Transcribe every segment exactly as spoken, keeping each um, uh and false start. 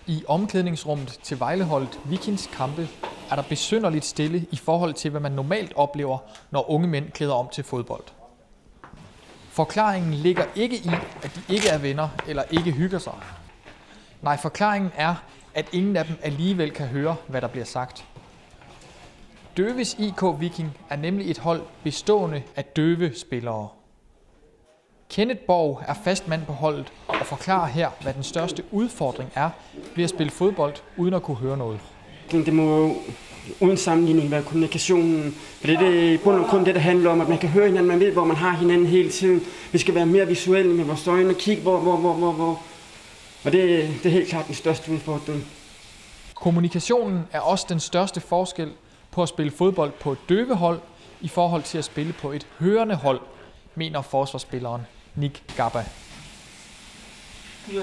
I omklædningsrummet til Vejleholdet Vikings kampe er der besynderligt stille i forhold til, hvad man normalt oplever, når unge mænd klæder om til fodbold. Forklaringen ligger ikke i, at de ikke er venner eller ikke hygger sig. Nej, forklaringen er, at ingen af dem alligevel kan høre, hvad der bliver sagt. Døves I K Viking er nemlig et hold bestående af døve spillere. Kenneth Borg er fast mand på holdet og forklarer her, hvad den største udfordring er ved at spille fodbold uden at kunne høre noget. Det må uden sammenligning være kommunikationen. For det er det, bund og grund det, der handler om, at man kan høre hinanden, man ved, hvor man har hinanden hele tiden. Vi skal være mere visuelle med vores øjne og kigge, hvor, hvor, hvor, hvor, hvor. Og det, det er helt klart den største udfordring. Kommunikationen er også den største forskel på at spille fodbold på et døvehold i forhold til at spille på et hørende hold, mener forsvarsspilleren Nick Gabba. Ja.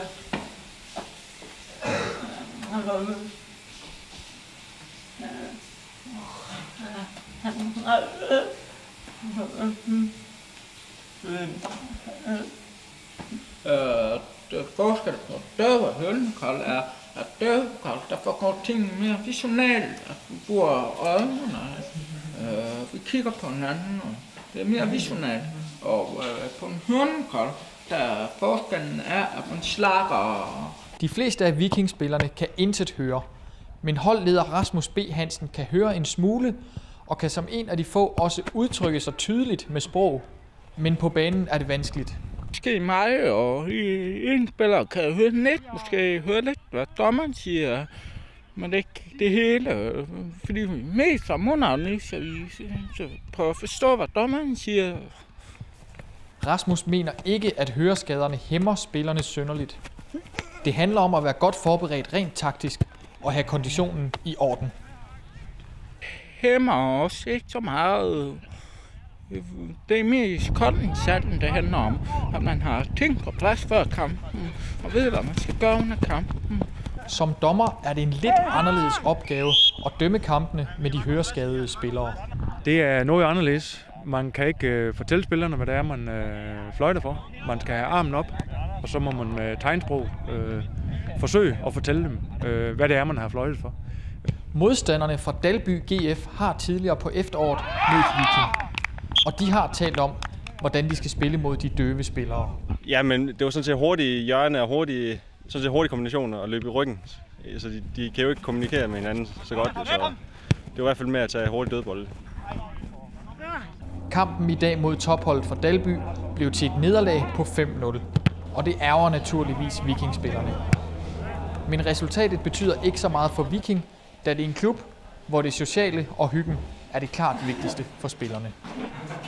Øh, det forskel på døv og hørende er, at døv der foregår ting mere visionelt, at vi bruger øjnene, øh, vi kigger på hinanden, og det er mere visionelt. Og øh, på en hørende der forskellen er, at man slakker. De fleste af vikingspillerne kan intet høre, men holdleder Rasmus B. Hansen kan høre en smule, og kan som en af de få også udtrykke sig tydeligt med sprog. Men på banen er det vanskeligt. Måske mig og en spiller kan høre lidt, måske høre lidt, hvad dommeren siger, men ikke det hele. Fordi mest som underordning, så vi prøver at forstå, hvad dommeren siger. Rasmus mener ikke, at høreskaderne hæmmer spillerne synderligt. Det handler om at være godt forberedt rent taktisk og have konditionen i orden. Hæmmer os ikke så meget. Det er mest koldindsatsen, det handler om, at man har ting på plads før kampen, og ved, hvad man skal gøre under kampen. Som dommer er det en lidt anderledes opgave at dømme kampene med de høreskadede spillere. Det er noget anderledes. Man kan ikke øh, fortælle spillerne, hvad det er, man øh, fløjter for. Man skal have armen op, og så må man med øh, tegnsprog øh, forsøge at fortælle dem, øh, hvad det er, man har fløjtet for. Modstanderne fra Dalby G F har tidligere på efteråret mødt Viking, og de har talt om, hvordan de skal spille mod de døve spillere. Ja, men det var sådan set hurtige hjørne og hurtige, sådan set hurtige kombinationer og løbe i ryggen. Så de, de kan jo ikke kommunikere med hinanden så godt, så det var i hvert fald med at tage hurtigt dødbold. Kampen i dag mod topholdet fra Dalby blev til et nederlag på fem nul, og det ærger naturligvis vikingspillerne. Men resultatet betyder ikke så meget for Viking, da det er en klub, hvor det sociale og hyggen er det klart vigtigste for spillerne.